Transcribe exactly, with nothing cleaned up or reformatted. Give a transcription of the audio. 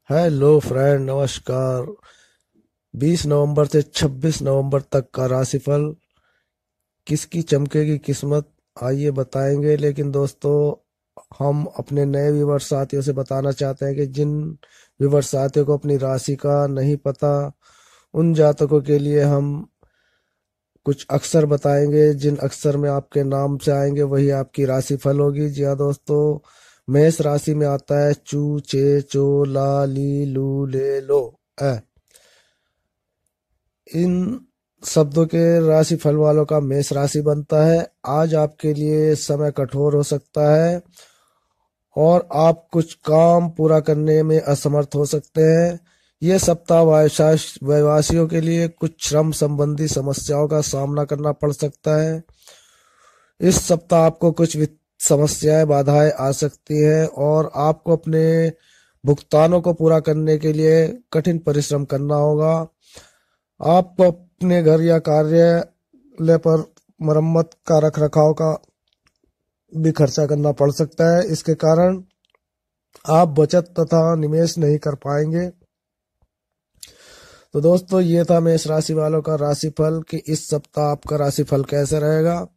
Hello friend, नमस्कार। बीस नवंबर से छब्बीस नवंबर तक का राशिफल किसकी चमकेगी किस्मत, आइए बताएंगे। लेकिन दोस्तों, हम अपने नए व्यूवर साथियों से बताना चाहते हैं कि जिन व्यूवर साथियों को अपनी राशि का नहीं पता, उन जातकों के लिए हम कुछ अक्षर बताएंगे। जिन अक्षर में आपके नाम से आएंगे वही आपकी राशिफल होगी। जी हाँ दोस्तों, मेष राशि में आता है चू, चे, चो, ला, ली, लू, ले, लो, ए। इन शब्दों के राशि फल वालों का मेष राशि बनता है। आज आपके लिए समय कठोर हो सकता है और आप कुछ काम पूरा करने में असमर्थ हो सकते हैं। ये सप्ताह वायुशास- व्यवसायियों के लिए कुछ श्रम संबंधी समस्याओं का सामना करना पड़ सकता है। इस सप्ताह आपको कुछ वित्त समस्याएं, बाधाएं आ सकती हैं और आपको अपने भुगतानों को पूरा करने के लिए कठिन परिश्रम करना होगा। आपको अपने घर या कार्यालय पर मरम्मत का, रख रखाव का भी खर्चा करना पड़ सकता है। इसके कारण आप बचत तथा निवेश नहीं कर पाएंगे। तो दोस्तों, ये था मेष राशि वालों का राशिफल कि इस सप्ताह आपका राशिफल कैसे रहेगा।